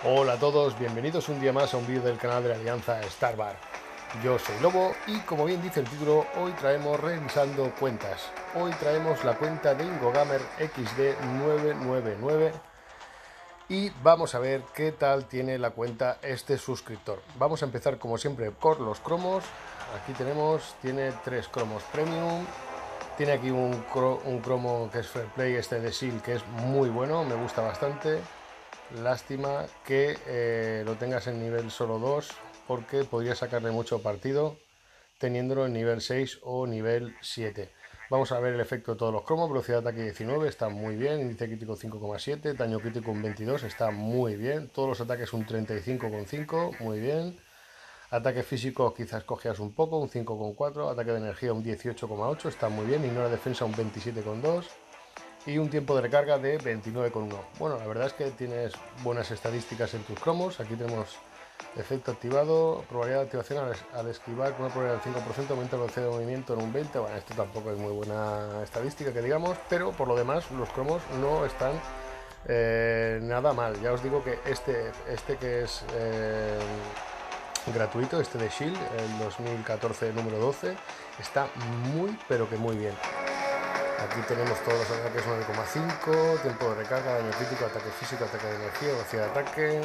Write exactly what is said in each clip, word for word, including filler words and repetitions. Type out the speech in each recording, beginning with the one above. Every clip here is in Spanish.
Hola a todos, bienvenidos un día más a un vídeo del canal de la Alianza Starbar. Yo soy Lobo y como bien dice el título, hoy traemos revisando cuentas. Hoy traemos la cuenta de Ingogamer X D nueve nueve nueve y vamos a ver qué tal tiene la cuenta este suscriptor. Vamos a empezar como siempre por los cromos. Aquí tenemos, tiene tres cromos premium. Tiene aquí un, cro un cromo que es Fair Play, este de Seal, que es muy bueno, me gusta bastante. Lástima que eh, lo tengas en nivel solo dos, porque podría sacarle mucho partido teniéndolo en nivel seis o nivel siete. Vamos a ver el efecto de todos los cromos. Velocidad de ataque diecinueve, está muy bien. Índice crítico cinco coma siete, daño crítico un veintidós, está muy bien. Todos los ataques un treinta y cinco coma cinco, muy bien. Ataque físico quizás cojeas un poco, un cinco coma cuatro. Ataque de energía un dieciocho coma ocho, está muy bien. Ignora defensa un veintisiete coma dos. Y un tiempo de recarga de veintinueve coma uno. Bueno, la verdad es que tienes buenas estadísticas en tus cromos. Aquí tenemos efecto activado, probabilidad de activación al, al esquivar con una probabilidad del cinco por ciento, aumenta la velocidad de movimiento en un veinte por ciento. Bueno, esto tampoco es muy buena estadística que digamos, pero por lo demás los cromos no están eh, nada mal. Ya os digo que este, este que es eh, gratuito, este de Shield, el dos mil catorce número doce, está muy pero que muy bien. Aquí tenemos todos los ataques nueve coma cinco, tiempo de recarga, daño crítico, ataque físico, ataque de energía, velocidad de ataque.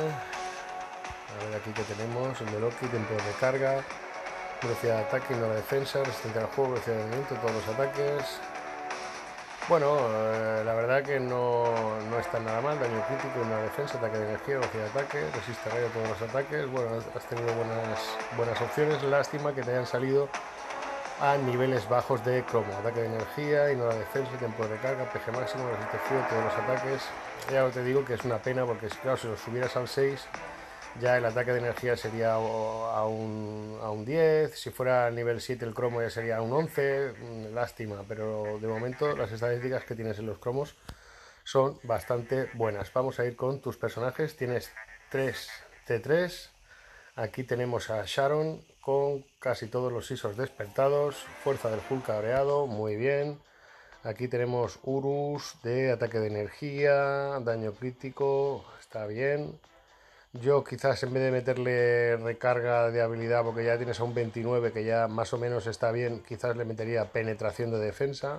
A ver aquí que tenemos, el de Loki, tiempo de recarga, velocidad de ataque, no la defensa, resistencia al juego, velocidad de movimiento, todos los ataques. Bueno, eh, la verdad que no, no está nada mal, daño crítico, una defensa, ataque de energía, velocidad de ataque, resiste rayo a todos los ataques. Bueno, has tenido buenas, buenas opciones, lástima que te hayan salido a niveles bajos de cromo, ataque de energía, ignora defensa, tiempo de recarga, P G máximo, resiste frío, todos los ataques. Ya te digo que es una pena porque claro, si lo subieras al seis, ya el ataque de energía sería a un, a un diez, si fuera al nivel siete el cromo ya sería a un once, lástima, pero de momento las estadísticas que tienes en los cromos son bastante buenas. Vamos a ir con tus personajes, tienes tres T tres. Aquí tenemos a Sharon con casi todos los I S Os despertados. Fuerza del Hulk cabreado, muy bien. Aquí tenemos Urus de ataque de energía, daño crítico, está bien. Yo quizás en vez de meterle recarga de habilidad, porque ya tienes a un veintinueve que ya más o menos está bien, quizás le metería penetración de defensa.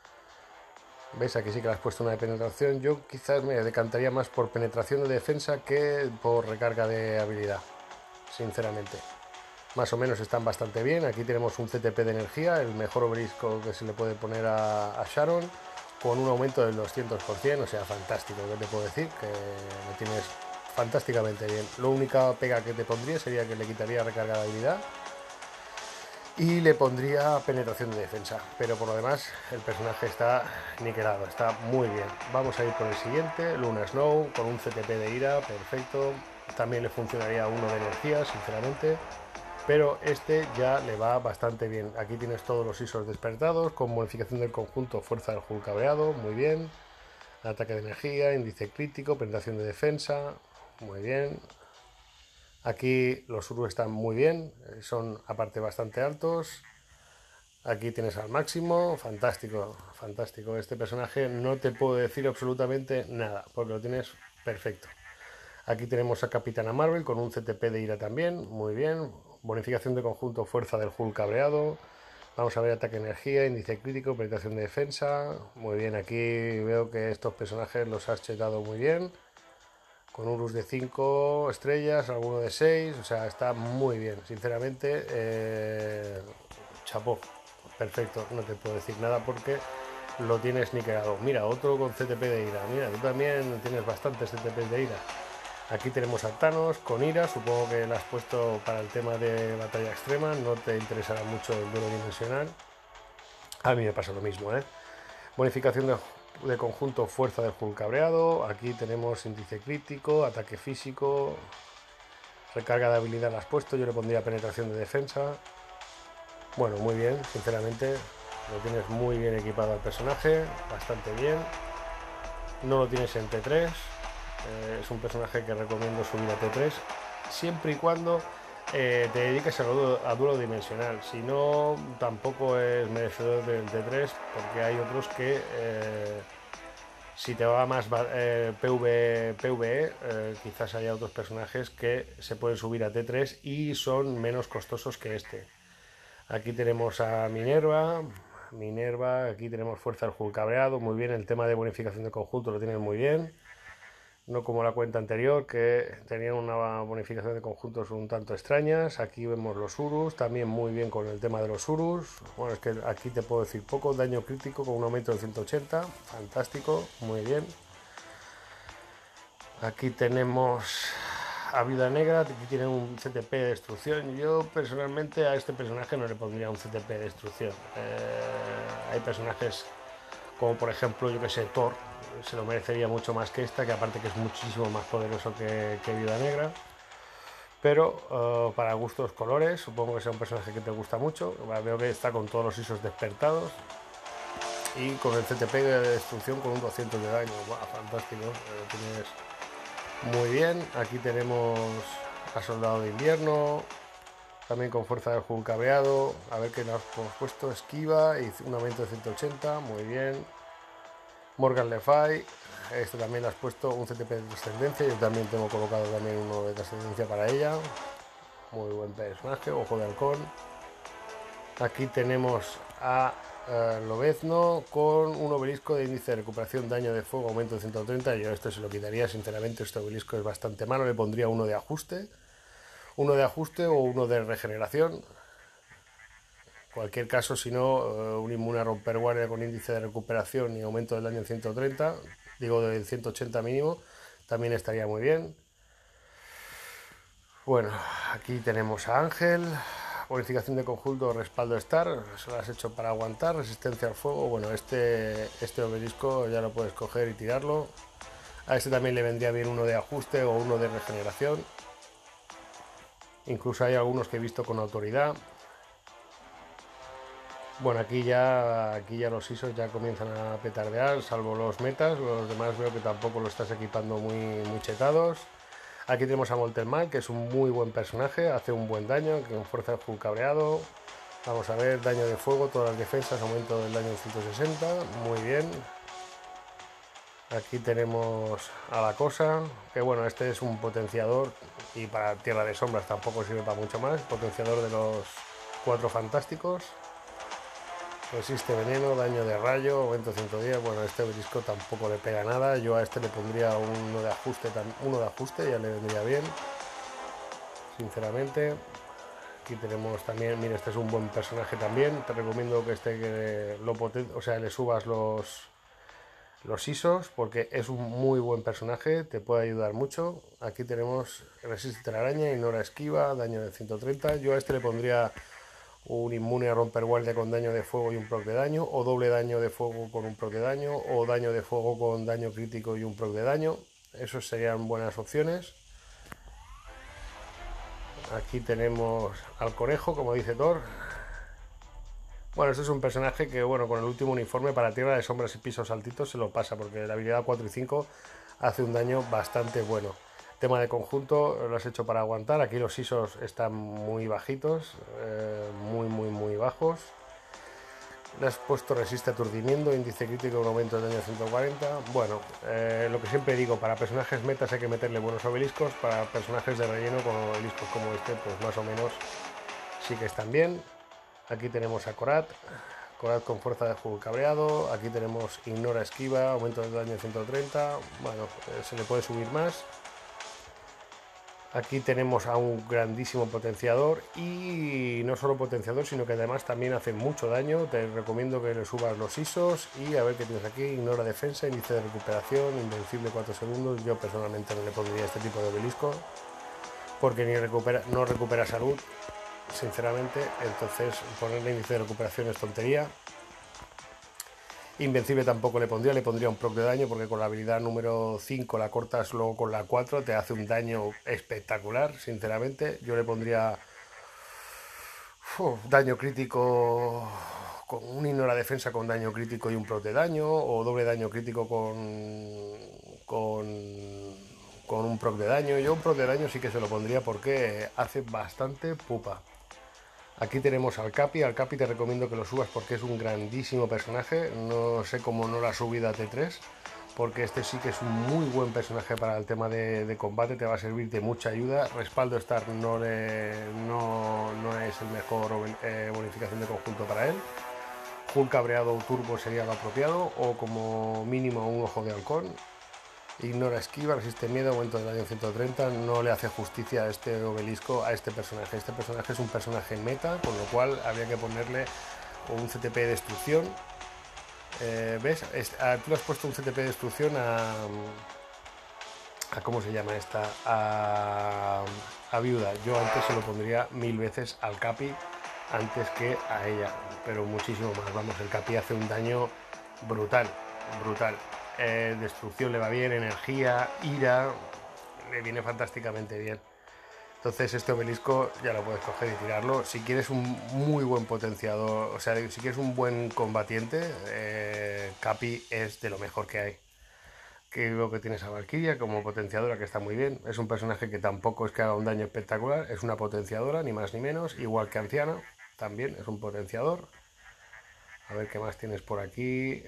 ¿Veis? Aquí sí que le has puesto una de penetración. Yo quizás me decantaría más por penetración de defensa que por recarga de habilidad, sinceramente. Más o menos están bastante bien. Aquí tenemos un C T P de energía, el mejor obelisco que se le puede poner a, a Sharon, con un aumento del doscientos por ciento, o sea, fantástico. ¿Qué te puedo decir? Que lo tienes fantásticamente bien. La única pega que te pondría sería que le quitaría recarga de habilidad y le pondría penetración de defensa, pero por lo demás el personaje está niquelado, está muy bien. Vamos a ir por el siguiente, Luna Snow, con un C T P de ira, perfecto. También le funcionaría uno de energía, sinceramente, pero este ya le va bastante bien. Aquí tienes todos los I S Os despertados, con modificación del conjunto, fuerza del Hulk cabreado, muy bien. Ataque de energía, índice crítico, penetración de defensa, muy bien. Aquí los Urus están muy bien, son aparte bastante altos. Aquí tienes al máximo, fantástico, fantástico. Este personaje no te puedo decir absolutamente nada, porque lo tienes perfecto. Aquí tenemos a Capitana Marvel con un C T P de ira también, muy bien. Bonificación de conjunto, fuerza del Hulk cabreado. Vamos a ver ataque energía, índice crítico, penetración de defensa. Muy bien, aquí veo que estos personajes los has chetado muy bien. Con Urus de cinco estrellas, alguno de seis, o sea, está muy bien, sinceramente. Eh, chapó, perfecto, no te puedo decir nada porque lo tienes niquelado. Mira, otro con C T P de ira, mira, tú también tienes bastantes C T P de ira. Aquí tenemos a Thanos con ira, supongo que la has puesto para el tema de batalla extrema, no te interesará mucho el duelo dimensional. A mí me pasa lo mismo, ¿eh? Bonificación de, de conjunto, fuerza del Hulk cabreado. Aquí tenemos índice crítico, ataque físico, recarga de habilidad la has puesto. Yo le pondría penetración de defensa. Bueno, muy bien, sinceramente. Lo tienes muy bien equipado al personaje, bastante bien. No lo tienes en T tres. Eh, es un personaje que recomiendo subir a T tres, siempre y cuando eh, te dediques a duelo, a duelo dimensional. Si no, tampoco es merecedor del T tres, porque hay otros que... Eh, Si te va más eh, PV, PvE, eh, quizás haya otros personajes que se pueden subir a T tres y son menos costosos que este. Aquí tenemos a Minerva, Minerva, aquí tenemos Fuerza del Juego Cabreado, muy bien, el tema de bonificación de conjunto lo tienen muy bien. No como la cuenta anterior, que tenían una bonificación de conjuntos un tanto extrañas. Aquí vemos los Urus, también muy bien con el tema de los Urus. Bueno, es que aquí te puedo decir poco. Daño crítico con un aumento de ciento ochenta, fantástico, muy bien. Aquí tenemos a Viuda Negra, aquí tiene un C T P de destrucción. Yo personalmente a este personaje no le pondría un C T P de destrucción. Eh, hay personajes como por ejemplo, yo que sé, Thor, se lo merecería mucho más que esta, que aparte que es muchísimo más poderoso que, que Viuda Negra. Pero uh, para gustos colores, supongo que sea un personaje que te gusta mucho. Veo que está con todos los I S Os despertados y con el C T P de destrucción con un doscientos de daño. ¡Wow! Fantástico, lo tienes muy bien. Aquí tenemos a Soldado de Invierno, también con Fuerza del Juego Cabreado. A ver qué nos hemos puesto, esquiva y un aumento de ciento ochenta, muy bien. Morgan Le Fay, este también le has puesto un C T P de trascendencia, yo también tengo colocado también uno de trascendencia para ella. Muy buen personaje, Ojo de Halcón. Aquí tenemos a uh, Lobezno con un obelisco de índice de recuperación, daño de fuego, aumento de ciento treinta. Yo esto se lo quitaría, sinceramente este obelisco es bastante malo, le pondría uno de ajuste. Uno de ajuste o uno de regeneración. Cualquier caso, si no, uh, un inmune a romper guardia con índice de recuperación y aumento del daño en ciento treinta, digo del ciento ochenta mínimo, también estaría muy bien. Bueno, aquí tenemos a Ángel, bonificación de conjunto, respaldo Star, se lo has hecho para aguantar, resistencia al fuego. Bueno, este, este obelisco ya lo puedes coger y tirarlo. A este también le vendría bien uno de ajuste o uno de regeneración. Incluso hay algunos que he visto con autoridad. Bueno, aquí ya, aquí ya los I S Os ya comienzan a petardear, salvo los metas. Los demás veo que tampoco lo estás equipando muy, muy chetados. Aquí tenemos a Moltenmal, que es un muy buen personaje, hace un buen daño, con fuerza de full cabreado. Vamos a ver, daño de fuego, todas las defensas, aumento del daño en ciento sesenta, muy bien. Aquí tenemos a la cosa, que bueno, este es un potenciador y para Tierra de Sombras tampoco sirve para mucho más. Potenciador de los cuatro fantásticos. Resiste veneno, daño de rayo, aumento ciento diez. Bueno, este obelisco tampoco le pega nada. Yo a este le pondría uno de ajuste, uno de ajuste, ya le vendría bien, sinceramente. Aquí tenemos también, mira, este es un buen personaje también. Te recomiendo que este que lo poten, o sea, le subas los los I S Os porque es un muy buen personaje, te puede ayudar mucho. Aquí tenemos resiste telaraña, ignora esquiva, daño de ciento treinta. Yo a este le pondría un inmune a romper guardia con daño de fuego y un proc de daño, o doble daño de fuego con un proc de daño, o daño de fuego con daño crítico y un proc de daño. Esos serían buenas opciones. Aquí tenemos al conejo, como dice Thor. Bueno, este es un personaje que, bueno, con el último uniforme para Tierra de Sombras y pisos altitos se lo pasa, porque la habilidad cuatro y cinco hace un daño bastante bueno. Tema de conjunto lo has hecho para aguantar. Aquí los I S Os están muy bajitos, eh, muy, muy, muy bajos. Le has puesto resiste aturdimiento, índice crítico, un aumento de daño de ciento cuarenta. Bueno, eh, lo que siempre digo, para personajes metas hay que meterle buenos obeliscos. Para personajes de relleno con obeliscos como este, pues más o menos sí que están bien. Aquí tenemos a Korat, Korat con fuerza de juego cabreado. Aquí tenemos ignora esquiva, aumento de daño de ciento treinta. Bueno, eh, se le puede subir más. Aquí tenemos a un grandísimo potenciador y no solo potenciador, sino que además también hace mucho daño. Te recomiendo que le subas los I S Os y a ver qué tienes aquí. Ignora defensa, índice de recuperación, invencible cuatro segundos. Yo personalmente no le pondría este tipo de obelisco porque ni recupera, no recupera salud, sinceramente. Entonces ponerle índice de recuperación es tontería. Invencible tampoco le pondría, le pondría un proc de daño porque con la habilidad número cinco la cortas luego con la cuatro, te hace un daño espectacular, sinceramente. Yo le pondría uf, daño crítico con un ignora defensa con daño crítico y un proc de daño, o doble daño crítico con, con, con un proc de daño. Yo un proc de daño sí que se lo pondría porque hace bastante pupa. Aquí tenemos al Capi, al Capi te recomiendo que lo subas porque es un grandísimo personaje, no sé cómo no lo ha subido a T tres, porque este sí que es un muy buen personaje para el tema de, de combate, te va a servir de mucha ayuda. Respaldo Star no, le, no, no es el mejor eh, bonificación de conjunto para él. Hulk cabreado o turbo sería lo apropiado, o como mínimo un ojo de halcón. Ignora esquiva, resiste miedo, aumento del daño ciento treinta, no le hace justicia a este obelisco, a este personaje. Este personaje es un personaje meta, con lo cual habría que ponerle un C T P de destrucción. Eh, ¿Ves? Es, a, tú le has puesto un C T P de destrucción a, a ¿cómo se llama esta? A, a Viuda. Yo antes se lo pondría mil veces al Capi antes que a ella, pero muchísimo más. Vamos, el Capi hace un daño brutal, brutal. Eh, destrucción le va bien, energía, ira, le viene fantásticamente bien. Entonces este obelisco ya lo puedes coger y tirarlo. Si quieres un muy buen potenciador, o sea, si quieres un buen combatiente, eh, Capi es de lo mejor que hay. Que lo que tienes a Valkyria como potenciadora, que está muy bien. Es un personaje que tampoco es que haga un daño espectacular, es una potenciadora, ni más ni menos, igual que Anciana, también es un potenciador. A ver qué más tienes por aquí.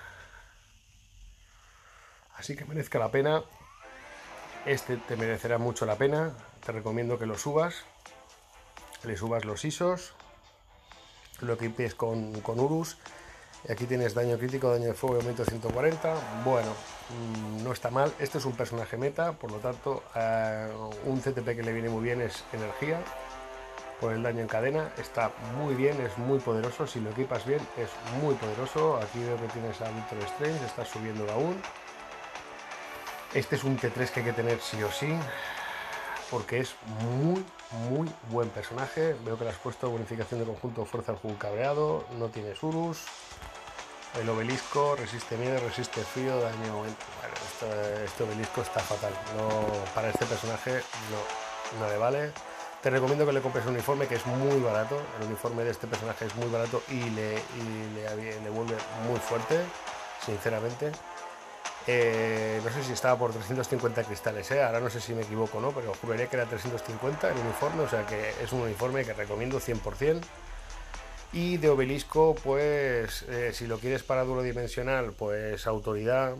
Así que merezca la pena. Este te merecerá mucho la pena. Te recomiendo que lo subas. Le subas los I S Os. Lo equipes con, con Urus. Y aquí tienes daño crítico, daño de fuego y aumento de ciento cuarenta. Bueno, mmm, no está mal. Este es un personaje meta, por lo tanto, uh, un C T P que le viene muy bien es energía. Por el daño en cadena, está muy bien, es muy poderoso. Si lo equipas bien, es muy poderoso. Aquí veo que tienes a Victor Strange, estás subiendo aún. Este es un T tres que hay que tener sí o sí, porque es muy, muy buen personaje. Veo que le has puesto bonificación de conjunto, fuerza al Hulk cabreado, no tienes Urus. El obelisco resiste miedo, resiste frío, daño. Bueno, este, este obelisco está fatal. No, para este personaje no, no le vale. Te recomiendo que le compres un uniforme que es muy barato. El uniforme de este personaje es muy barato y le, y le, le vuelve muy fuerte, sinceramente. Eh, no sé si estaba por trescientos cincuenta cristales, ¿eh? Ahora no sé si me equivoco o no, pero juraría que era trescientos cincuenta el uniforme, o sea que es un uniforme que recomiendo cien por cien. Y de obelisco, pues eh, si lo quieres para duro dimensional, pues autoridad.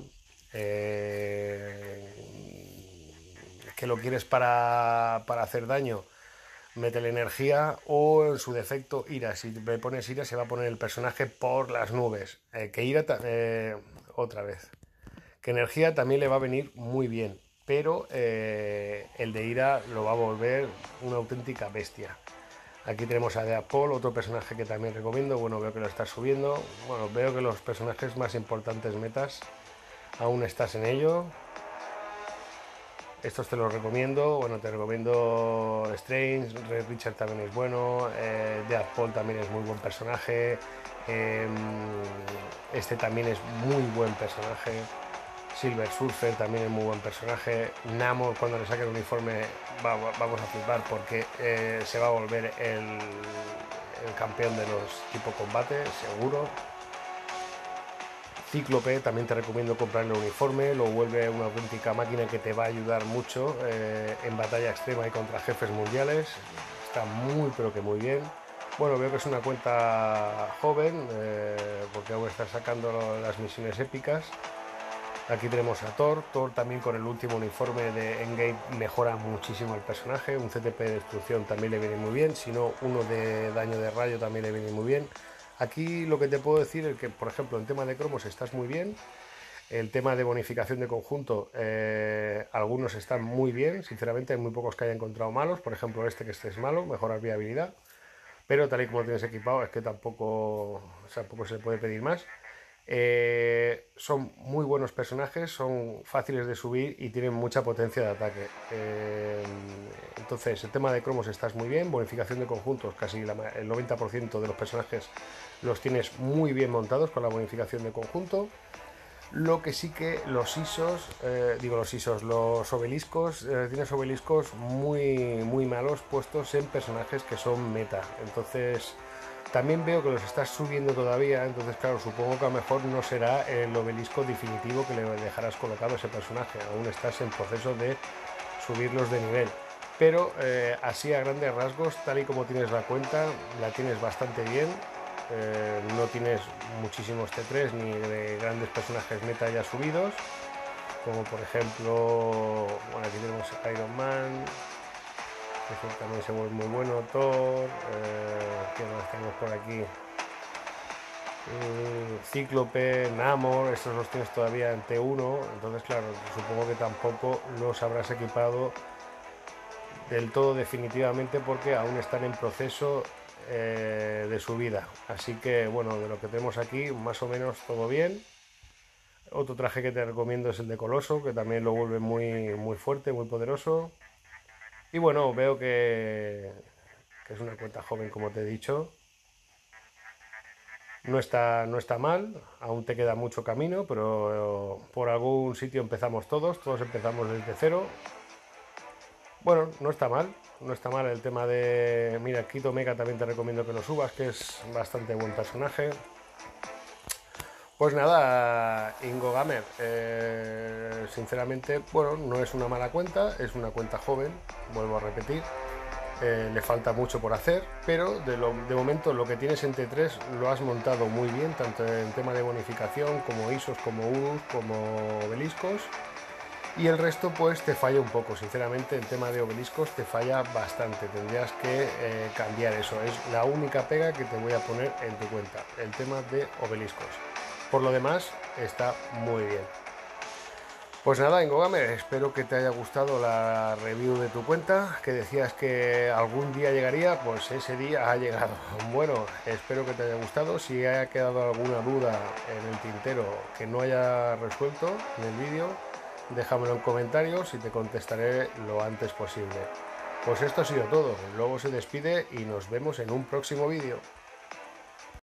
Eh, que lo quieres para, para hacer daño, métele energía, o en su defecto ira. Si le pones ira se va a poner el personaje por las nubes. Eh, que ira, eh, otra vez. Que energía también le va a venir muy bien, pero eh, el de ira lo va a volver una auténtica bestia. Aquí tenemos a Deadpool, otro personaje que también recomiendo. Bueno, veo que lo estás subiendo. Bueno, veo que los personajes más importantes metas aún estás en ello. Estos te los recomiendo. Bueno, te recomiendo Strange, Red Richard también es bueno, eh, Deadpool también es muy buen personaje, eh, este también es muy buen personaje. Silver Surfer también es muy buen personaje. Namor, cuando le saque el uniforme va, vamos a flipar, porque eh, se va a volver el, el campeón de los tipo combate, seguro. Cíclope, también te recomiendo comprar el uniforme, lo vuelve una auténtica máquina que te va a ayudar mucho eh, en batalla extrema y contra jefes mundiales. Está muy pero que muy bien. Bueno, veo que es una cuenta joven, eh, porque aún está sacando las misiones épicas. Aquí tenemos a Thor. Thor también con el último uniforme de Endgame mejora muchísimo el personaje. Un C T P de destrucción también le viene muy bien. Si no, uno de daño de rayo también le viene muy bien. Aquí lo que te puedo decir es que, por ejemplo, en tema de cromos estás muy bien. El tema de bonificación de conjunto, eh, algunos están muy bien. Sinceramente, hay muy pocos que haya encontrado malos. Por ejemplo, este que este es malo, mejorar viabilidad. Pero tal y como lo tienes equipado, es que tampoco, o sea, tampoco se le puede pedir más. Eh, son muy buenos personajes, son fáciles de subir y tienen mucha potencia de ataque. Eh, entonces, el tema de cromos estás muy bien, bonificación de conjuntos, casi la, el noventa por ciento de los personajes los tienes muy bien montados con la bonificación de conjunto. Lo que sí que los I S Os, eh, digo los I S Os, los obeliscos, eh, tienes obeliscos muy, muy malos puestos en personajes que son meta. Entonces, también veo que los estás subiendo todavía, entonces claro, supongo que a lo mejor no será el obelisco definitivo que le dejarás colocado a ese personaje, aún estás en proceso de subirlos de nivel. Pero eh, así a grandes rasgos, tal y como tienes la cuenta, la tienes bastante bien. Eh, no tienes muchísimos T tres ni de grandes personajes meta ya subidos. como por ejemplo, bueno, aquí tenemos Iron Man, que también se mueve muy bueno, Thor, eh, ¿qué más tenemos por aquí? Eh, Cíclope, Namor, estos los tienes todavía en T uno, entonces claro, supongo que tampoco los habrás equipado del todo definitivamente porque aún están en proceso eh, de subida. Así que bueno, de lo que tenemos aquí, más o menos todo bien. Otro traje que te recomiendo es el de Coloso, que también lo vuelve muy, muy fuerte, muy poderoso. Y bueno, veo que, que es una cuenta joven, como te he dicho. No está, no está mal, aún te queda mucho camino, pero por algún sitio empezamos todos, todos empezamos desde cero. Bueno, no está mal, no está mal el tema de... Mira, Kito Mega también te recomiendo que lo subas, que es bastante buen personaje. Pues nada, Ingo Gamer, eh, sinceramente, bueno, no es una mala cuenta, es una cuenta joven, vuelvo a repetir. Eh, le falta mucho por hacer, pero de, lo, de momento lo que tienes en T tres lo has montado muy bien, tanto en tema de bonificación como I S Os, como U R Us, como obeliscos. Y el resto pues te falla un poco, sinceramente el tema de obeliscos te falla bastante, tendrías que eh, cambiar eso, es la única pega que te voy a poner en tu cuenta, el tema de obeliscos. Por lo demás está muy bien. Pues nada, Ingogamer, espero que te haya gustado la review de tu cuenta, que decías que algún día llegaría, pues ese día ha llegado. Bueno, espero que te haya gustado. Si haya quedado alguna duda en el tintero que no haya resuelto en el vídeo, déjamelo en comentarios y te contestaré lo antes posible. Pues esto ha sido todo, luego se despide y nos vemos en un próximo vídeo.